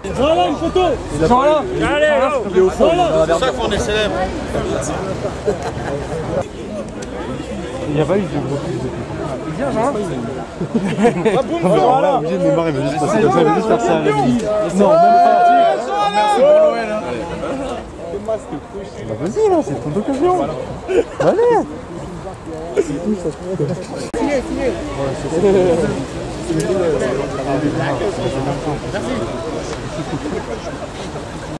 Voilà une photo. Jean-là. Allez, il est au fond. C'est ça qu'on est célèbre. Il n'y a pas eu de gros plus de Viens, Jean. voilà, obligé de Neymar, il va juste passer comme ça, il va juste faire ça à la limite. Non, même pas. Merci pour Noël. Bah vas-y là, c'est ton occasion. Allez. Signé. Merci.